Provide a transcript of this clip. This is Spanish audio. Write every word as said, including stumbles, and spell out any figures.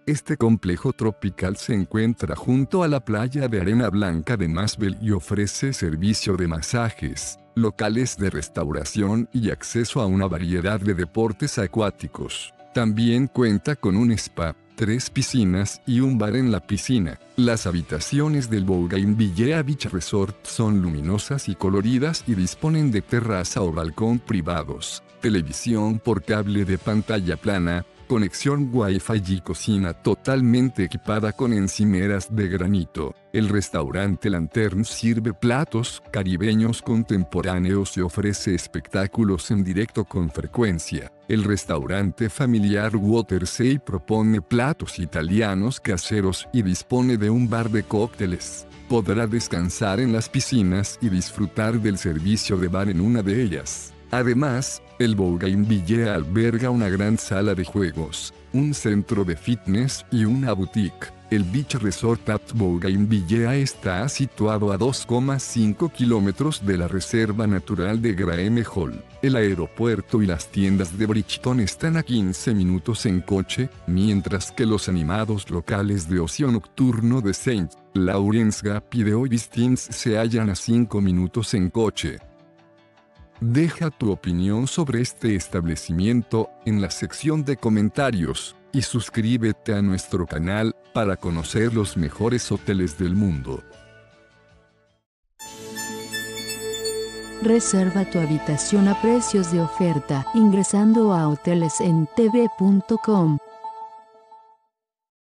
Este complejo tropical se encuentra junto a la playa de arena blanca de Masvel y ofrece servicio de masajes, locales de restauración y acceso a una variedad de deportes acuáticos. También cuenta con un spa, tres piscinas y un bar en la piscina. Las habitaciones del Bougainvillea Beach Resort son luminosas y coloridas y disponen de terraza o balcón privados, televisión por cable de pantalla plana, conexión Wi-Fi y cocina totalmente equipada con encimeras de granito. El restaurante Lantern sirve platos caribeños contemporáneos y ofrece espectáculos en directo con frecuencia. El restaurante familiar Watersea propone platos italianos caseros y dispone de un bar de cócteles. Podrá descansar en las piscinas y disfrutar del servicio de bar en una de ellas. Además, el Bougainvillea alberga una gran sala de juegos, un centro de fitness y una boutique. El Beach Resort at Bougainvillea está situado a dos coma cinco kilómetros de la Reserva Natural de Graeme Hall. El aeropuerto y las tiendas de Bridgeton están a quince minutos en coche, mientras que los animados locales de ocio nocturno de Saint Lawrence Gap y de Augustins se hallan a cinco minutos en coche. Deja tu opinión sobre este establecimiento en la sección de comentarios y suscríbete a nuestro canal para conocer los mejores hoteles del mundo. Reserva tu habitación a precios de oferta ingresando a hoteles en t v punto com.